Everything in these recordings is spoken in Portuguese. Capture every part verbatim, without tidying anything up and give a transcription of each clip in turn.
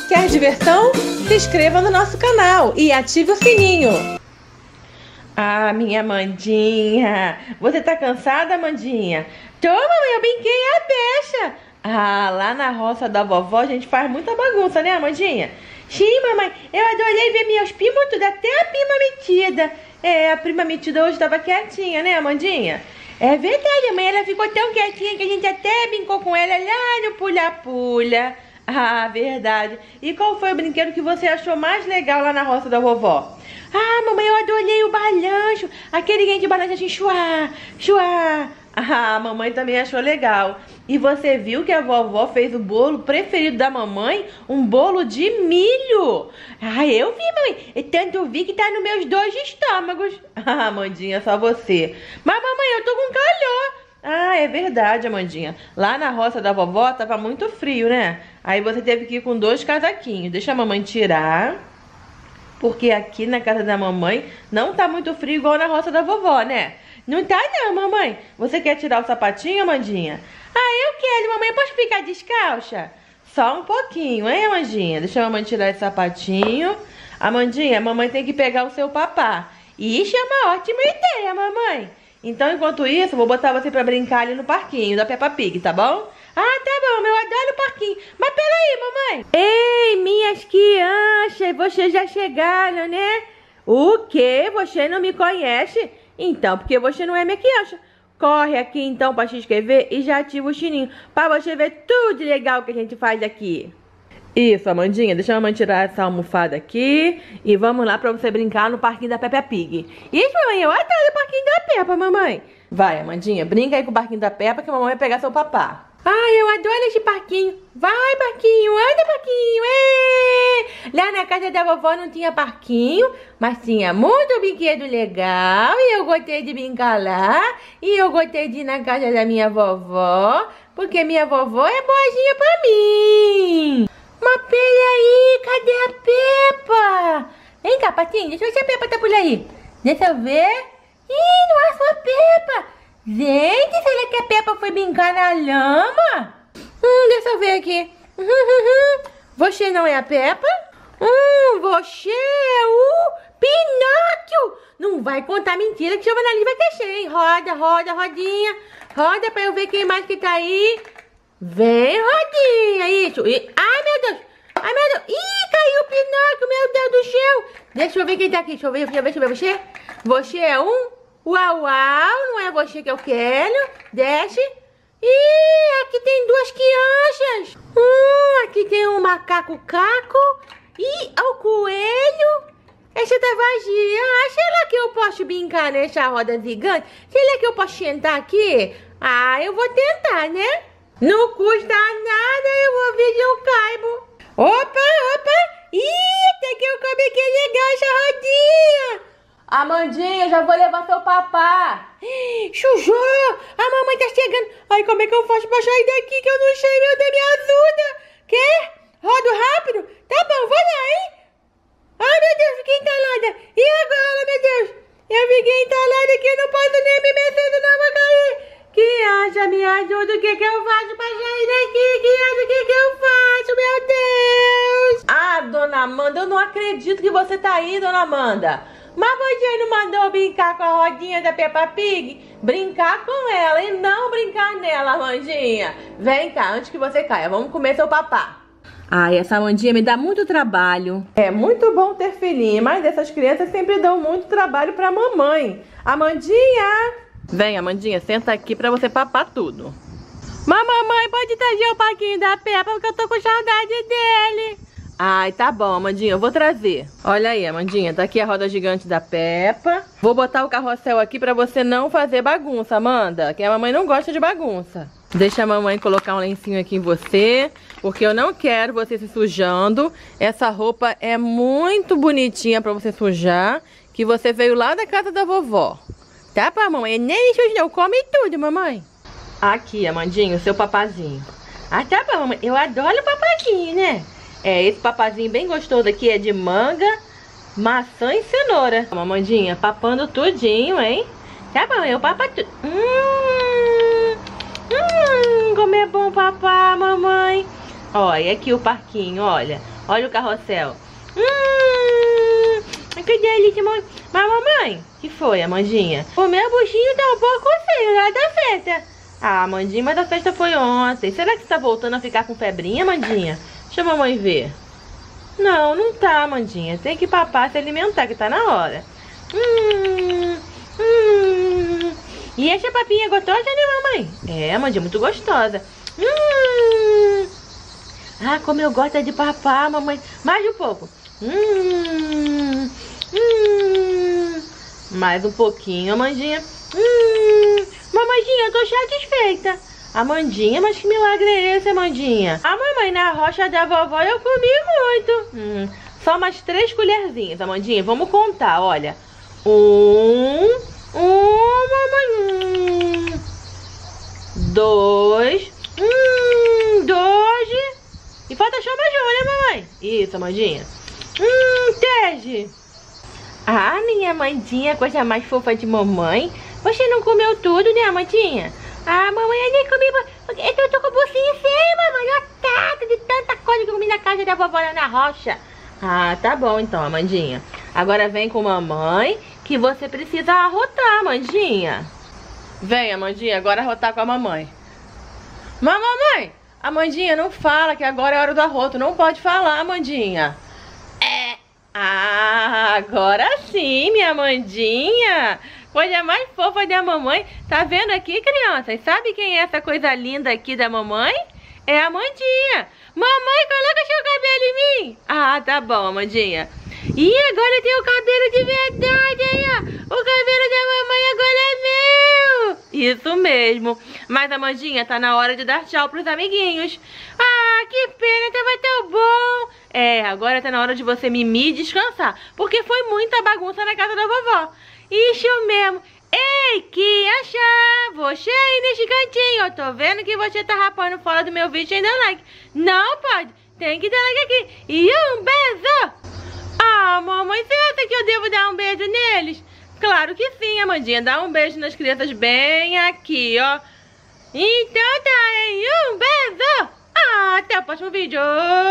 Quer diversão? Se inscreva no nosso canal e ative o sininho. Ah, minha Amandinha, você tá cansada, Amandinha? Tô, mamãe, eu brinquei a pecha. Ah, lá na roça da vovó a gente faz muita bagunça, né, Amandinha? Sim, mamãe, eu adorei ver meus primos tudo, até a prima metida. É, a prima metida hoje tava quietinha, né, Amandinha? É verdade, mãe, ela ficou tão quietinha que a gente até brincou com ela lá no pula-pula. Ah, verdade. E qual foi o brinquedo que você achou mais legal lá na roça da vovó? Ah, mamãe, eu adorei o balanço. Aquele que a gente balança assim, chuá, chuá. Ah, a mamãe também achou legal. E você viu que a vovó fez o bolo preferido da mamãe? Um bolo de milho. Ah, eu vi, mamãe. Eu tanto vi que tá nos meus dois estômagos. Ah, Amandinha, só você. Mas, mamãe, eu tô com calor. Ah, é verdade, Amandinha. Lá na roça da vovó tava muito frio, né? Aí você teve que ir com dois casaquinhos. Deixa a mamãe tirar. Porque aqui na casa da mamãe não tá muito frio igual na roça da vovó, né? Não tá não, mamãe. Você quer tirar o sapatinho, Amandinha? Ah, eu quero, mamãe. Posso ficar descalça? Só um pouquinho, hein, Amandinha? Deixa a mamãe tirar esse sapatinho. Amandinha, a mamãe tem que pegar o seu papá. Ixi, é uma ótima ideia, mamãe. Então, enquanto isso, vou botar você pra brincar ali no parquinho da Peppa Pig, tá bom? Ah, tá bom, eu adoro o parquinho. Mas peraí, mamãe. Ei, minhas crianças, vocês já chegaram, né? O quê? Você não me conhece? Então, porque você não é minha criança. Corre aqui, então, pra se inscrever e já ativa o sininho pra você ver tudo legal que a gente faz aqui. Isso, Amandinha, deixa a mamãe tirar essa almofada aqui e vamos lá pra você brincar no parquinho da Peppa Pig. Isso, mamãe, eu adoro o parquinho da Peppa, mamãe. Vai, Amandinha, brinca aí com o parquinho da Peppa que a mamãe vai pegar seu papá. Ai, eu adoro esse parquinho. Vai, parquinho, anda, parquinho. Ê! Lá na casa da vovó não tinha parquinho, mas tinha muito brinquedo legal e eu gostei de brincar lá. E eu gostei de ir na casa da minha vovó, porque minha vovó é boazinha pra mim. Mas peraí, cadê a Peppa? Vem cá, Patinho, deixa eu ver se a Peppa tá por aí. Deixa eu ver. Ih, não acho a Peppa. Gente, será que a Peppa foi brincar na lama? Hum, deixa eu ver aqui. Você não é a Peppa? Hum, você é o Pinóquio. Não vai contar mentira que o jornalismo vai crescer, hein? Roda, roda, rodinha. Roda pra eu ver quem mais que tá aí. Vem, rodinha, isso. E... Ai, meu Deus. Ai, meu Deus. Ih, caiu o Pinóquio, meu Deus do céu. Deixa eu ver quem tá aqui. Deixa eu ver, deixa eu ver, deixa eu ver você. Você é um... Uau, uau, não é você que eu quero. Desce. Ih, aqui tem duas crianças. Hum, aqui tem um macaco caco. Ih, o coelho. Essa tá vazia. Ah, será que eu posso brincar nessa roda gigante? Será que eu posso sentar aqui? Ah, eu vou tentar, né? Não custa nada, eu vou ver se eu caibo. Opa, opa. Ih, até que eu cabe, que legal essa rodinha. Amandinha, já vou levar seu papá. Chuchu, a mamãe tá chegando. Ai, como é que eu faço pra sair daqui que eu não sei, meu Deus, me ajuda. Quer? Rodo rápido? Tá bom, vou lá, hein? Ai, meu Deus, fiquei entalada. E agora, meu Deus? Eu fiquei entalada aqui, eu não posso nem me mexer, senão eu vou cair. Criança, me ajuda, o que que eu faço pra sair daqui? Criança, o que que eu faço, meu Deus? Ah, dona Amanda, eu não acredito que você tá aí, dona Amanda. Mas você não mandou brincar com a rodinha da Peppa Pig? Brincar com ela e não brincar nela, Amandinha. Vem cá, antes que você caia, vamos comer seu papá. Ai, essa Amandinha me dá muito trabalho. É muito bom ter filhinho, mas essas crianças sempre dão muito trabalho pra mamãe. Amandinha! Vem, Amandinha, senta aqui pra você papar tudo. Mas mamãe, pode trazer o parquinho da Peppa, porque eu tô com saudade dele. Ai, tá bom, Amandinha, eu vou trazer. Olha aí, Amandinha, tá aqui a roda gigante da Peppa. Vou botar o carrossel aqui pra você não fazer bagunça, Amanda, que a mamãe não gosta de bagunça. Deixa a mamãe colocar um lencinho aqui em você, porque eu não quero você se sujando. Essa roupa é muito bonitinha pra você sujar, que você veio lá da casa da vovó. Tá, pá, mamãe? Nem sujou, come tudo, mamãe. Aqui, Amandinho, o seu papazinho. Ah, tá bom, mamãe. Eu adoro o papazinho, né? É, esse papazinho bem gostoso aqui é de manga, maçã e cenoura. Mamandinha, papando tudinho, hein? Tá bom, eu papo tudo. Hum, hum, como é bom papar, mamãe. Olha aqui o parquinho, olha. Olha o carrossel. Hum, que delícia, mãe. Mas, mamãe, que foi, Amandinha? O meu buchinho tá um pouco feio lá da festa. Ah, Amandinha, mas a festa foi ontem. Será que você tá voltando a ficar com febrinha, Amandinha? Deixa a mamãe ver. Não, não tá, Amandinha. Tem que papar, se alimentar, que tá na hora. Hum, hum. E essa papinha é gostosa, né, mamãe? É, Amandinha, muito gostosa. Hum. Ah, como eu gosto de papar, mamãe. Mais um pouco. Hum. Hum. Mais um pouquinho, Amandinha. Hum. Mamãezinha, eu tô satisfeita. Amandinha, mas que milagre é esse, Amandinha? A mamãe, na rocha da vovó eu comi muito. Hum. Só mais três colherzinhas, Amandinha. Vamos contar, olha. Um. Um, mamãe. Um. Dois. Hum. Dois. E falta só mais uma, né, mamãe? Isso, Amandinha. Hum. Três. Ah, minha Amandinha, coisa mais fofa de mamãe. Você não comeu tudo, né, Amandinha? Ah, mamãe, eu nem comi. Eu tô com o bolsinho cheio, mamãe. Lotado de tanta coisa que eu comi na casa da vovó lá na rocha. Ah, tá bom então, Amandinha. Agora vem com mamãe, que você precisa arrotar, Amandinha. Vem, Amandinha, agora arrotar com a mamãe. Mas, mamãe, Amandinha, não fala que agora é hora do arroto. Não pode falar, Amandinha. É. Ah, agora sim, minha Amandinha. Coisa mais fofa da mamãe. Tá vendo aqui, crianças? Sabe quem é essa coisa linda aqui da mamãe? É a Amandinha. Mamãe, coloca seu cabelo em mim. Ah, tá bom, Amandinha. E agora tem o cabelo de verdade, hein, ó. O cabelo da mamãe agora é meu. Isso mesmo. Mas, Amandinha, tá na hora de dar tchau pros amiguinhos. Ah, que pena, tava tão bom. É, agora tá na hora de você mimir e descansar. Porque foi muita bagunça na casa da vovó. Isso mesmo. Ei, que achar? Você aí nesse cantinho. Eu tô vendo que você tá rapando fora do meu vídeo sem dar like. Não pode. Tem que dar like aqui. E um beijo. Ah, mamãe, você acha que eu devo dar um beijo neles? Claro que sim, Amandinha. Dá um beijo nas crianças bem aqui, ó. Então tá, hein? Um beijo. Ah, até o próximo vídeo.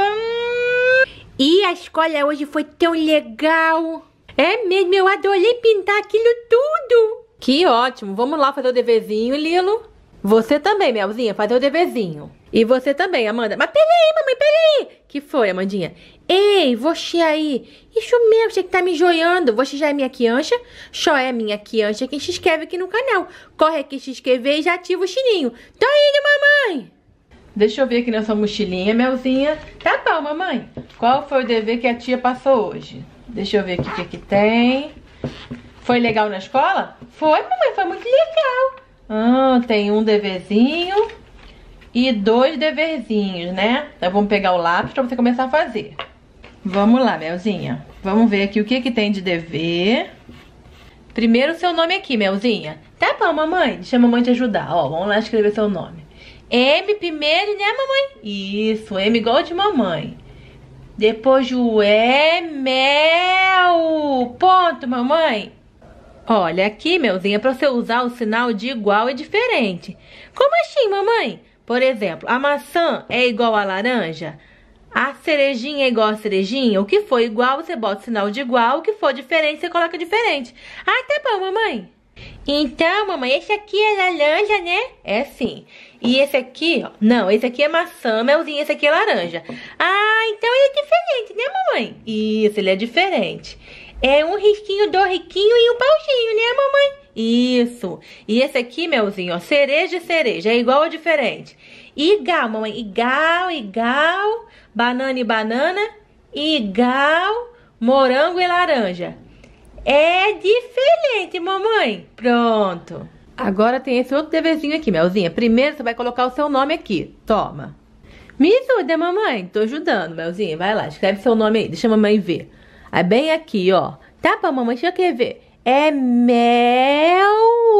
E a escola hoje foi tão legal. É mesmo, eu adorei pintar aquilo tudo. Que ótimo. Vamos lá fazer o deverzinho, Lilo. Você também, Melzinha, fazer o deverzinho. E você também, Amanda. Mas peraí, mamãe, peraí. Que foi, Amandinha? Ei, você aí. Isso mesmo, você que tá me joiando. Você já é minha criança? Só é minha criança quem se inscreve aqui no canal. Corre aqui se inscrever e já ativa o sininho. Tô indo, mamãe. Deixa eu ver aqui na sua mochilinha, Melzinha. Tá bom, mamãe. Qual foi o dever que a tia passou hoje? Deixa eu ver aqui o que, que tem. Foi legal na escola? Foi, mamãe, foi muito legal. Ah, tem um deverzinho e dois deverzinhos, né? Então vamos pegar o lápis pra você começar a fazer. Vamos lá, Melzinha. Vamos ver aqui o que, que tem de dever. Primeiro o seu nome aqui, Melzinha. Tá bom, mamãe. Deixa a mamãe te ajudar. Ó, vamos lá escrever seu nome. M primeiro, né, mamãe? Isso, M igual de mamãe. Depois o E, mel. Ponto, mamãe. Olha, aqui, Melzinha, para você usar o sinal de igual e diferente. Como assim, mamãe? Por exemplo, a maçã é igual a laranja? A cerejinha é igual a cerejinha? O que for igual, você bota o sinal de igual. O que for diferente, você coloca diferente. Ah, tá bom, mamãe. Então, mamãe, esse aqui é laranja, né? É sim. E esse aqui, ó, não, esse aqui é maçã, Melzinha, esse aqui é laranja. Ah, então ele é diferente, né, mamãe? Isso, ele é diferente. É um risquinho, dois riquinho e um pauzinho, né, mamãe? Isso. E esse aqui, Melzinho, ó, cereja e cereja, é igual ou diferente? Igual, mamãe, igual, igual, banana e banana, igual, morango e laranja. É diferente, mamãe. Pronto. Agora tem esse outro deverzinho aqui, Melzinha. Primeiro você vai colocar o seu nome aqui. Toma. Me ajuda, mamãe. Tô ajudando, Melzinha. Vai lá, escreve seu nome aí. Deixa a mamãe ver. Aí bem aqui, ó. Tá bom, mamãe, deixa eu querer ver. É Mel.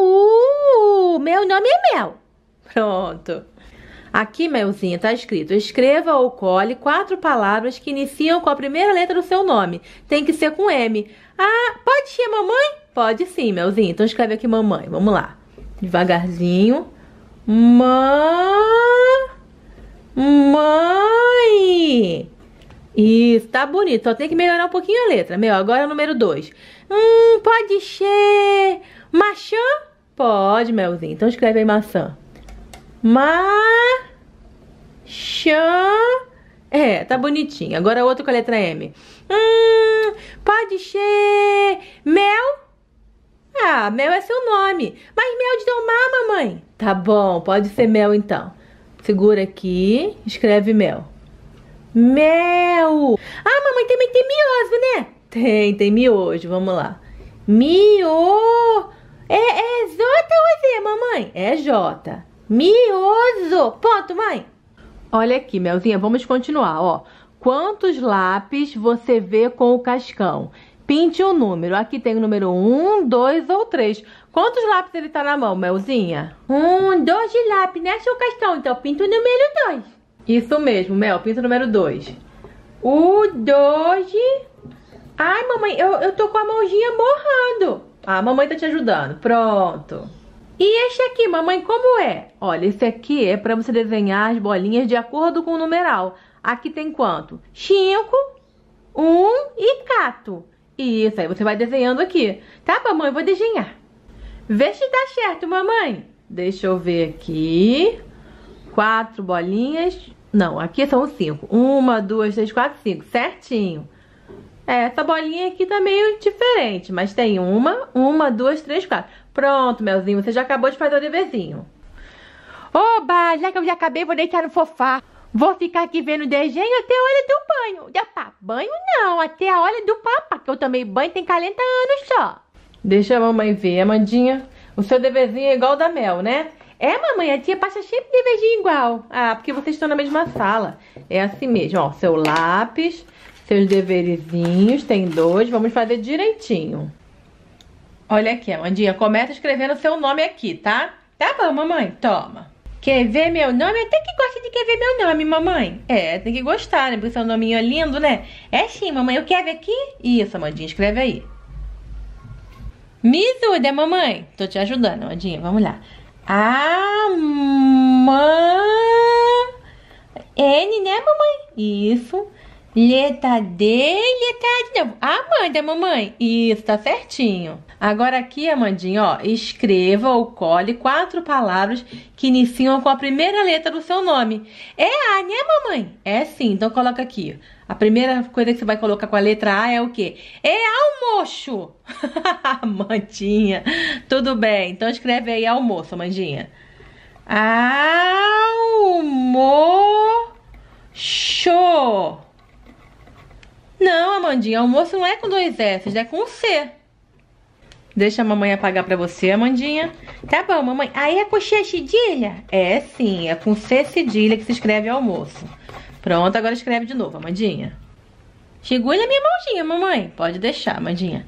Meu nome é Mel. Pronto. Aqui, Melzinha, tá escrito: escreva ou cole quatro palavras que iniciam com a primeira letra do seu nome. Tem que ser com M. Ah, pode ser mamãe? Pode sim, Melzinha. Então escreve aqui mamãe. Vamos lá. Devagarzinho. Mãe. Mãe. Isso, tá bonito. Só tem que melhorar um pouquinho a letra. Meu, agora é o número dois. Hum, pode ser maçã? Pode, Melzinho. Então escreve aí maçã. Maçã. É, tá bonitinho. Agora outro com a letra M. Hum, pode ser mel? Ah, mel é seu nome. Mas mel de tomar, mamãe. Tá bom, pode ser mel então. Segura aqui, escreve mel. Mel. Ah, mamãe, também tem miojo, né? Tem, tem miojo, vamos lá. Mio. É, é J ou Z, mamãe? É J. Mioso. Ponto, mãe. Olha aqui, Melzinha, vamos continuar, ó. Quantos lápis você vê com o cascão? Pinte um número. Aqui tem o número um, dois ou três. Quantos lápis ele tá na mão, Melzinha? Um, dois de lápis, né, seu cascão? Então pinta o número dois. Isso mesmo, Mel, pinta o número dois. O dois. Ai, mamãe, eu, eu tô com a mãozinha borrando. Ah, a mamãe tá te ajudando. Pronto. E este aqui, mamãe, como é? Olha, esse aqui é pra você desenhar as bolinhas de acordo com o numeral. Aqui tem quanto? Cinco, um e quatro. Isso, aí você vai desenhando aqui. Tá, mamãe? Eu vou desenhar. Vê se tá certo, mamãe. Deixa eu ver aqui. Quatro bolinhas. Não, aqui são cinco. Uma, duas, três, quatro, cinco. Certinho. É, essa bolinha aqui tá meio diferente. Mas tem uma, uma, duas, três, quatro. Pronto, Melzinho. Você já acabou de fazer o deverzinho. Oba, já que eu já acabei, vou deitar no sofá. Vou ficar aqui vendo desenho até a hora do banho. Opa, banho não, até a hora do papo, que eu tomei banho tem quarenta anos só. Deixa a mamãe ver, Amandinha. O seu deverzinho é igual ao da Mel, né? É, mamãe, a tia passa sempre deverzinho igual. Ah, porque vocês estão na mesma sala. É assim mesmo, ó. Seu lápis, seus deverzinhos, tem dois. Vamos fazer direitinho. Olha aqui, Amandinha, começa escrevendo o seu nome aqui, tá? Tá bom, mamãe? Toma. Quer ver meu nome? Até que gosta de quer ver meu nome, mamãe. É, tem que gostar, né? Porque seu nominho é lindo, né? É sim, mamãe. Eu quero ver aqui. Isso, Amandinha, escreve aí. Me ajuda, mamãe. Tô te ajudando, Amandinha. Vamos lá. Amã... N, né, mamãe? Isso. Letra D, letra A de novo. Amanda, mamãe. Isso, tá certinho. Agora aqui, Amandinha, ó, escreva ou cole quatro palavras que iniciam com a primeira letra do seu nome. É A, né, mamãe? É sim, então coloca aqui. A primeira coisa que você vai colocar com a letra A é o quê? É almoço. Amandinha, tudo bem. Então escreve aí almoço, Amandinha. Almoço. Não, Amandinha, almoço não é com dois S, é com C. Deixa a mamãe apagar pra você, Amandinha. Tá bom, mamãe. Aí é com C cedilha? É sim, é com C cedilha que se escreve almoço. Pronto, agora escreve de novo, Amandinha. Segura a minha mãozinha, mamãe. Pode deixar, Amandinha.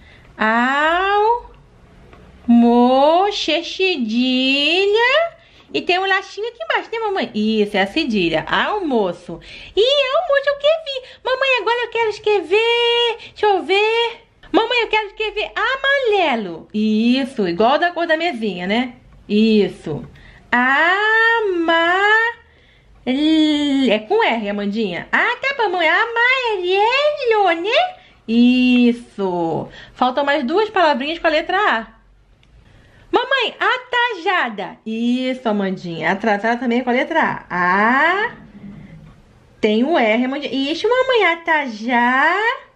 Almoço, cedilha. E tem um lacinho aqui embaixo, né, mamãe? Isso, é a cedilha. Almoço. Ih, almoço eu quero. Mamãe, agora eu quero escrever. Deixa eu ver. Mamãe, eu quero escrever amarelo. Isso, igual da cor da mesinha, né? Isso. Amar... É com R, Amandinha. Ah, tá bom, mamãe. Amarelo, né? Isso. Faltam mais duas palavrinhas com a letra A. Mamãe, atrasada. Isso, Amandinha. Atrasada também é com a letra A. A. Tem o R, Amandinha. Isso, mamãe. Atrasada.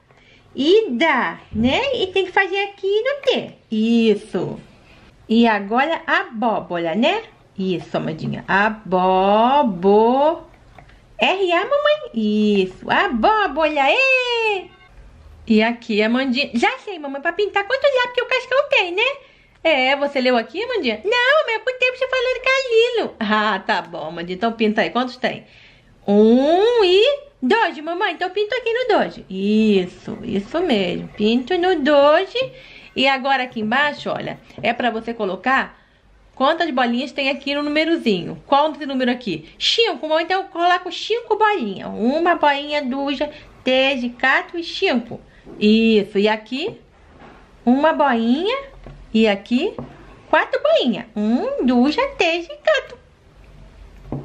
né? E tem que fazer aqui no T. Isso. E agora abóbora, né? Isso, Amandinha. Abóbo. R A, mamãe. Isso. Abóbora. E, e aqui, Amandinha. Já sei, mamãe, pra pintar quantos lápis que o cascão tem, né? É, você leu aqui, Amandinha? Não, mas quanto tempo você falando Calilo? Ah, tá bom, Amandinha. Então pinta aí. Quantos tem? Um e doze, mamãe. Então pinto aqui no doze. Isso, isso mesmo. Pinto no doze. E agora aqui embaixo, olha, é pra você colocar quantas bolinhas tem aqui no númerozinho. Qual esse número aqui? Cinco. Então eu coloco cinco bolinhas. Uma bolinha, duas, três, quatro e cinco. Isso. E aqui, uma bolinha. E aqui, quatro bolinhas. Um, duas, três e quatro.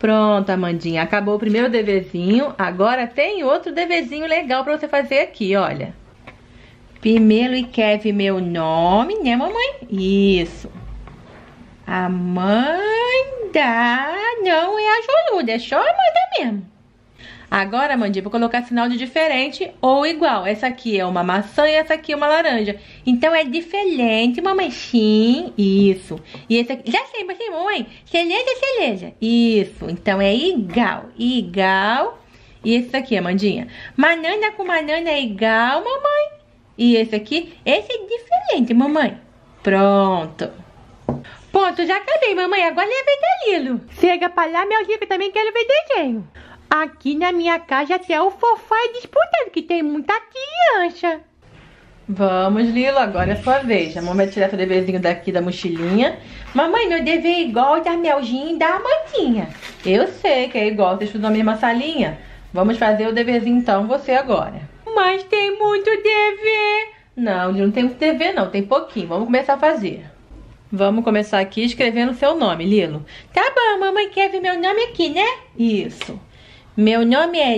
Pronto, Amandinha, acabou o primeiro deverzinho. Agora tem outro deverzinho legal pra você fazer aqui, olha. Primeiro escreve meu nome, né, mamãe? Isso. Amanda não é a Joluda, é só Amanda mesmo. Agora, Amandinha, vou colocar sinal de diferente ou igual. Essa aqui é uma maçã e essa aqui é uma laranja. Então é diferente, mamãe. Sim, isso. E esse aqui, já sei, mas sei, mamãe. Cereja, cereja. Isso, então é igual. Igual. E esse aqui, Amandinha. Banana com banana é igual, mamãe. E esse aqui, esse é diferente, mamãe. Pronto. Ponto, já acabei, mamãe. Agora é a vez da Lilo. Chega pra lá, meu filho, que eu também quero ver desenho. Aqui na minha casa até o fofá é disputado, que tem muita criança. Vamos, Lilo, agora é a sua vez. A mamãe vai tirar seu deverzinho daqui da mochilinha. Mamãe, meu dever é igual ao da Melzinha e da Amandinha. Eu sei que é igual, vocês estudam na mesma salinha. Vamos fazer o deverzinho então, você agora. Mas tem muito dever. Não, Lilo, não tem muito dever não, tem pouquinho. Vamos começar a fazer. Vamos começar aqui escrevendo o seu nome, Lilo. Tá bom, mamãe quer ver meu nome aqui, né? Isso. Meu nome é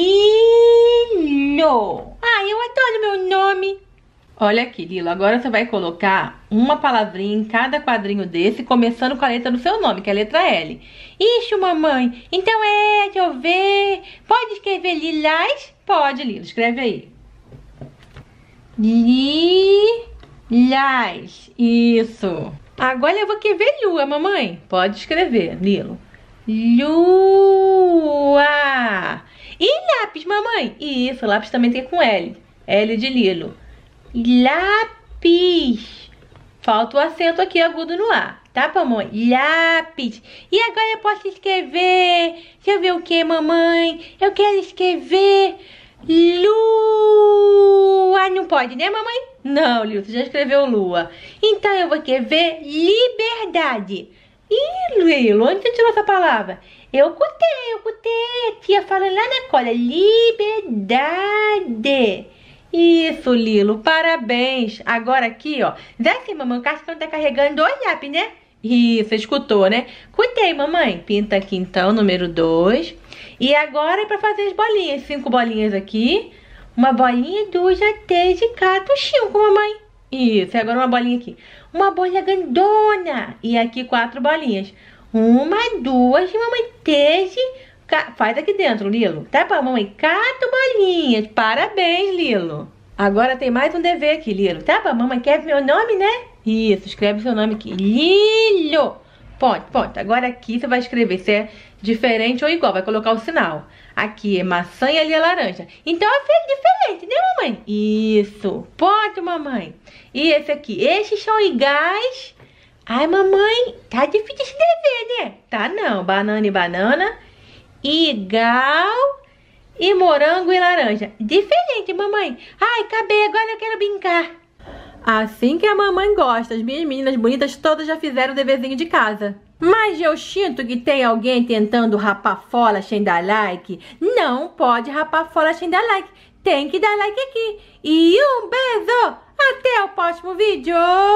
Lilo. Ah, eu adoro meu nome. Olha aqui, Lilo, agora você vai colocar uma palavrinha em cada quadrinho desse, começando com a letra do seu nome, que é a letra L. Isso, mamãe. Então é, deixa eu ver. Pode escrever Lilás? Pode, Lilo, escreve aí. Lilás. Isso. Agora eu vou escrever Lua, mamãe. Pode escrever, Lilo. Lua. E lápis, mamãe? Isso, lápis também tem com L. L de Lilo. Lápis. Falta o acento aqui agudo no A. Tá, mamãe? Lápis. E agora eu posso escrever... Deixa eu ver o que, mamãe? Eu quero escrever... Lua. Não pode, né, mamãe? Não, Lilo, você já escreveu Lua. Então eu vou escrever liberdade. Ih, Lilo, onde você tirou essa palavra? Eu cutei, eu cutei. A tia fala lá na cola. Liberdade. Isso, Lilo, parabéns. Agora aqui, ó. Já sei, mamãe, o Cascão tá carregando dois lápis, né? Isso, escutou, né? Cutei, mamãe. Pinta aqui, então, número dois. E agora é pra fazer as bolinhas. Cinco bolinhas aqui. Uma bolinha, duas, três e quatro, cinco, mamãe. Isso, e agora uma bolinha aqui. Uma bolinha grandona. E aqui quatro bolinhas. Uma, duas, mamãe, três. Faz aqui dentro, Lilo. Tá bom, mamãe? Quatro bolinhas. Parabéns, Lilo. Agora tem mais um dever aqui, Lilo. Tá bom, mamãe? Quer meu nome, né? Isso, escreve seu nome aqui. Lilo. Ponto, ponto. Agora aqui você vai escrever se é diferente ou igual. Vai colocar o sinal. Aqui é maçã e ali é laranja. Então é diferente, né, mamãe? Isso. Ponto, mamãe. E esse aqui? Esses são iguais. Ai, mamãe, tá difícil esse dever, né? Tá não. Banana e banana. Igual. E morango e laranja. Diferente, mamãe. Ai, acabei. Agora eu quero brincar. Assim que a mamãe gosta. As minhas meninas bonitas todas já fizeram o deverzinho de casa. Mas eu sinto que tem alguém tentando rapar fora sem dar like. Não pode rapar fora sem dar like. Tem que dar like aqui. E um beijo. Até o próximo vídeo.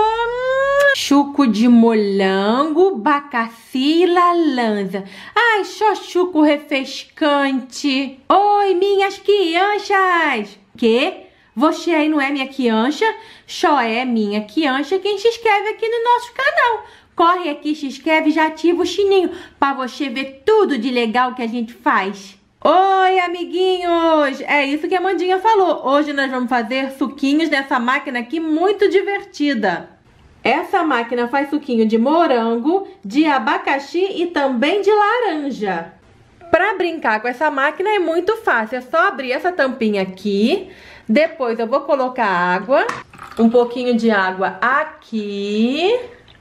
Chuco de molango, abacaxi e laranja. Ai, só chuco refrescante. Oi, minhas crianças. Que? Você aí não é minha criança? Só é minha criança quem se inscreve aqui no nosso canal. Corre aqui, se inscreve e já ativa o sininho para você ver tudo de legal que a gente faz. Oi, amiguinhos! É isso que a Amandinha falou. Hoje nós vamos fazer suquinhos nessa máquina aqui muito divertida. Essa máquina faz suquinho de morango, de abacaxi e também de laranja. Para brincar com essa máquina é muito fácil. É só abrir essa tampinha aqui. Depois eu vou colocar água. Um pouquinho de água aqui.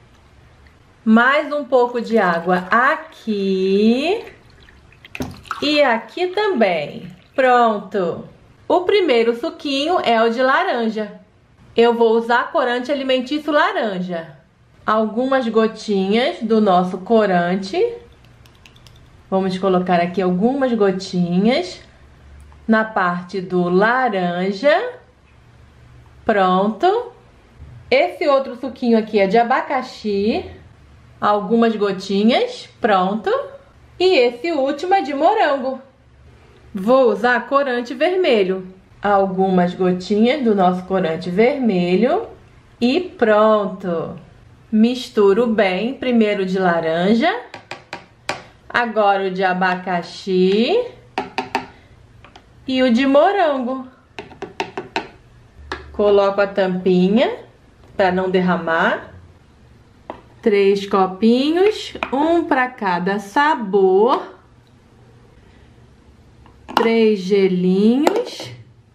Mais um pouco de água aqui. E aqui também. Pronto. O primeiro suquinho é o de laranja. Eu vou usar corante alimentício laranja. Algumas gotinhas do nosso corante. Vamos colocar aqui algumas gotinhas na parte do laranja. Pronto. Esse outro suquinho aqui é de abacaxi. Algumas gotinhas. Pronto. E esse último é de morango. Vou usar corante vermelho. Algumas gotinhas do nosso corante vermelho. E pronto! Misturo bem, primeiro de laranja. Agora o de abacaxi. E o de morango. Coloco a tampinha para não derramar. Três copinhos, um para cada sabor. Três gelinhos.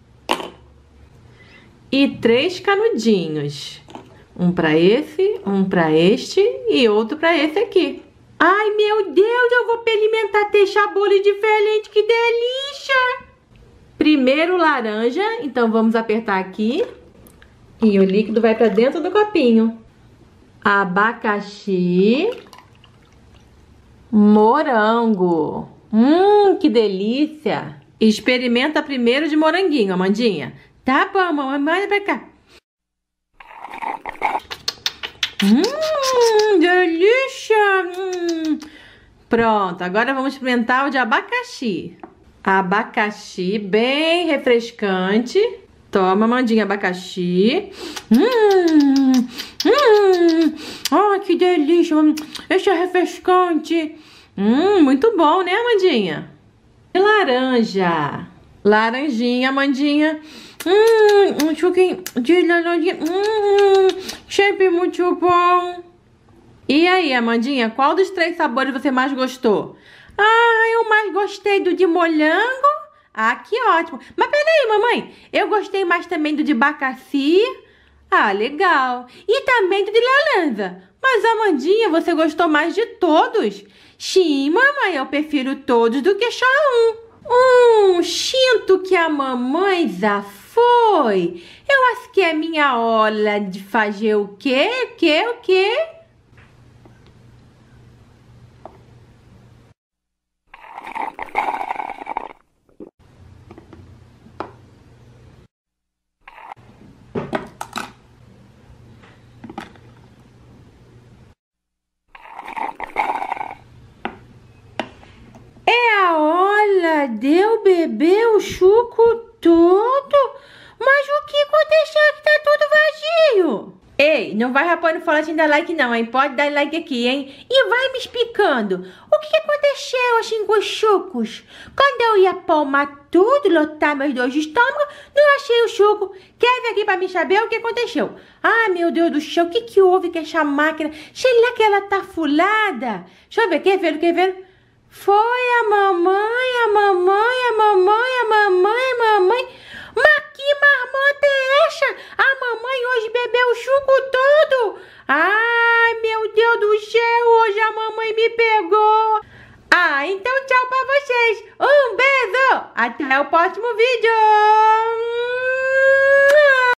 E três canudinhos. Um para esse, um para este e outro para esse aqui. Ai, meu Deus, eu vou experimentar ter sabores diferentes, que delícia! Primeiro laranja, então vamos apertar aqui. E o líquido vai para dentro do copinho. Abacaxi. Morango. Hum, que delícia! Experimenta primeiro de moranguinho, Amandinha. Tá bom, mamãe, manda pra cá. Hum, delícia! Hum. Pronto, agora vamos experimentar o de abacaxi. Abacaxi, bem refrescante. Toma, Amandinha, abacaxi. Hum, hum. Oh, que delícia! Esse é refrescante. Hum, muito bom, né, Amandinha? E laranja. Laranjinha, Amandinha. Hum, um suquinho de laranjinha. Hum, sempre muito bom. E aí, Amandinha, qual dos três sabores você mais gostou? Ah, eu mais gostei do de morango. Ah, que ótimo. Mas peraí, mamãe, eu gostei mais também do de abacaxi. Ah, legal. E também do de laranja. Mas, Amandinha, você gostou mais de todos? Sim, mamãe, eu prefiro todos do que só um. Hum, sinto que a mamãe já foi. Eu acho que é minha hora de fazer o quê? O quê? O quê? De eu beber o suco todo? Mas o que aconteceu que tá tudo vazio? Ei, não vai rapando falar assim da like não, hein? Pode dar like aqui, hein? E vai me explicando. O que aconteceu assim com os sucos? Quando eu ia palmar tudo, lotar meus dois estômagos, não achei o suco. Quer vir aqui pra me saber o que aconteceu? Ah, meu Deus do céu, o que que houve com essa máquina? Sei lá que ela tá furada. Deixa eu ver, quer ver, quer ver? Foi a mamãe, a mamãe, a mamãe, a mamãe, a mamãe. Mas que marmota é essa? A mamãe hoje bebeu o suco todo. Ai, meu Deus do céu, hoje a mamãe me pegou. Ah, então tchau pra vocês. Um beijo. Até o próximo vídeo.